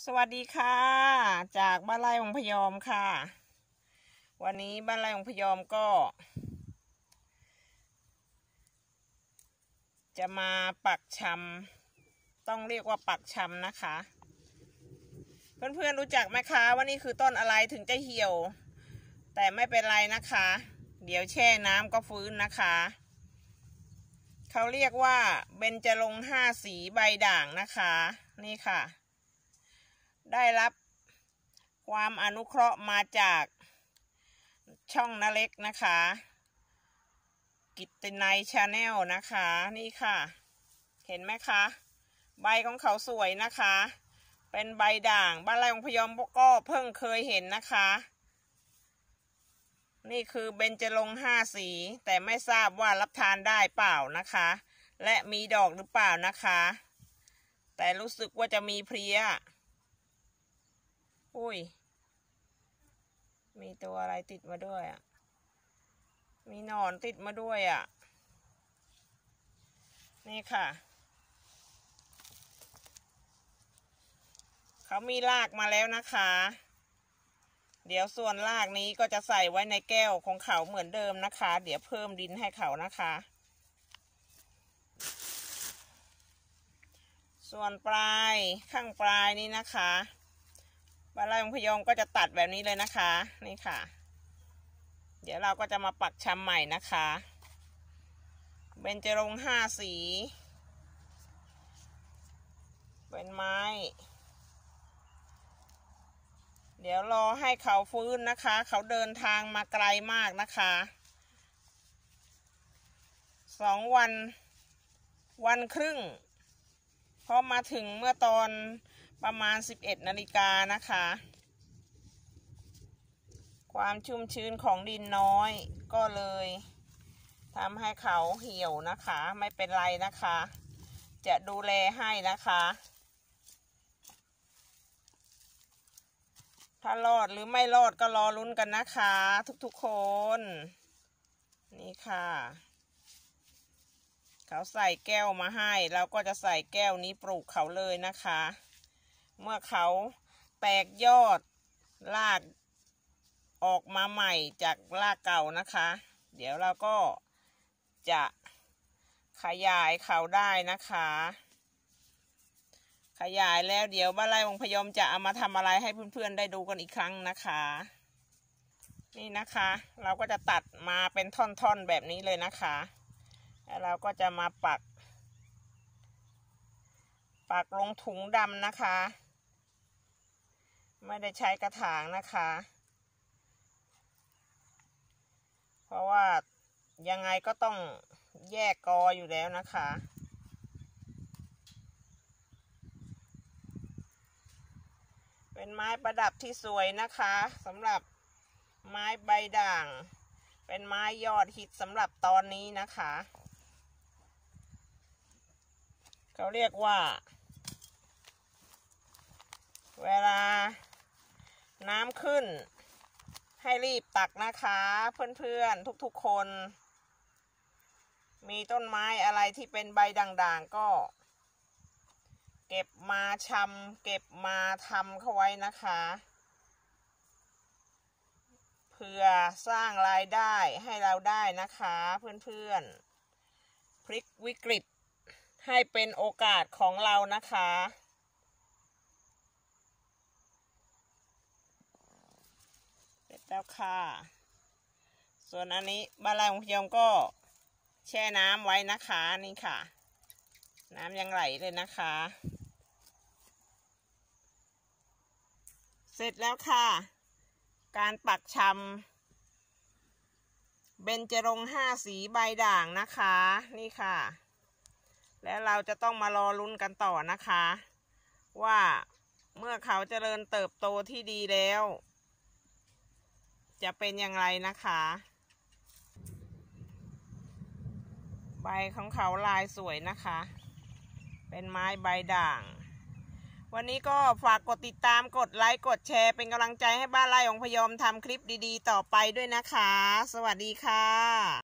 สวัสดีค่ะจากบ้านไร่องค์พยอมค่ะวันนี้บ้านไร่องค์พยอมก็จะมาปักชำต้องเรียกว่าปักชำนะคะเพื่อนๆรู้จักไหมคะว่านี่คือต้นอะไรถึงจะเหี่ยวแต่ไม่เป็นไรนะคะเดี๋ยวแช่น้ำก็ฟื้นนะคะเขาเรียกว่าเบญจรงค์5 สีใบด่างนะคะนี่ค่ะได้รับความอนุเคราะห์มาจากช่องนาเล็กนะคะกิตตินัยชาแนลนะคะนี่ค่ะเห็นไหมคะใบของเขาสวยนะคะเป็นใบด่างบ้านไร่องค์พยอมก็เพิ่งเคยเห็นนะคะนี่คือเบญจรงค์5 สีแต่ไม่ทราบว่ารับทานได้เปล่านะคะและมีดอกหรือเปล่านะคะแต่รู้สึกว่าจะมีเพลี้ยอุ้ยมีตัวอะไรติดมาด้วยอ่ะมีหนอนติดมาด้วยอ่ะนี่ค่ะเขามีรากมาแล้วนะคะเดี๋ยวส่วนรากนี้ก็จะใส่ไว้ในแก้วของเขาเหมือนเดิมนะคะเดี๋ยวเพิ่มดินให้เขานะคะส่วนปลายข้างปลายนี้นะคะบ้านไร่องค์พยอมก็จะตัดแบบนี้เลยนะคะนี่ค่ะเดี๋ยวเราก็จะมาปักชำใหม่นะคะเบญจรงค์5 สีเป็นไม้เดี๋ยวรอให้เขาฟื้นนะคะเขาเดินทางมาไกลมากนะคะ2 วันครึ่งพอมาถึงเมื่อตอนประมาณ11 นาฬิกานะคะความชุ่มชื้นของดินน้อยก็เลยทำให้เขาเหี่ยวนะคะไม่เป็นไรนะคะจะดูแลให้นะคะถ้ารอดหรือไม่รอดก็รอลุ้นกันนะคะทุกๆคนนี่ค่ะเขาใส่แก้วมาให้เราก็จะใส่แก้วนี้ปลูกเขาเลยนะคะเมื่อเขาแตกยอดรากออกมาใหม่จากรากเก่านะคะเดี๋ยวเราก็จะขยายเขาได้นะคะขยายแล้วเดี๋ยวบ้านไร่องค์พยอมจะเอามาทำอะไรให้เพื่อนๆได้ดูกันอีกครั้งนะคะนี่นะคะเราก็จะตัดมาเป็นท่อนๆแบบนี้เลยนะคะแล้วเราก็จะมาปักลงถุงดำนะคะไม่ได้ใช้กระถางนะคะเพราะว่ายังไงก็ต้องแยกกออยู่แล้วนะคะเป็นไม้ประดับที่สวยนะคะสำหรับไม้ใบด่างเป็นไม้ยอดฮิตสำหรับตอนนี้นะคะเขาเรียกว่าเวลาน้ำขึ้นให้รีบตักนะคะเพื่อนๆทุกๆคนมีต้นไม้อะไรที่เป็นใบด่างๆก็เก็บมาชำเก็บมาทำเข้าไว้นะคะเพื่อสร้างรายได้ให้เราได้นะคะเพื่อนๆพลิกวิกฤตให้เป็นโอกาสของเรานะคะเสร็จแล้วค่ะส่วนอันนี้บ้านไร่องค์พยอมก็แช่น้ำไว้นะคะนี่ค่ะน้ำยังไหลเลยนะคะเสร็จแล้วค่ะการปักชำเบญจรงค์5 สีใบด่างนะคะนี่ค่ะแล้วเราจะต้องมารอลุ้นกันต่อนะคะว่าเมื่อเขาเจริญเติบโตที่ดีแล้วจะเป็นอย่างไรนะคะใบของเขาลายสวยนะคะเป็นไม้ใบด่างวันนี้ก็ฝากกดติดตามกดไลค์กดแชร์เป็นกำลังใจให้บ้านไร่องค์พยอมทำคลิปดีๆต่อไปด้วยนะคะสวัสดีค่ะ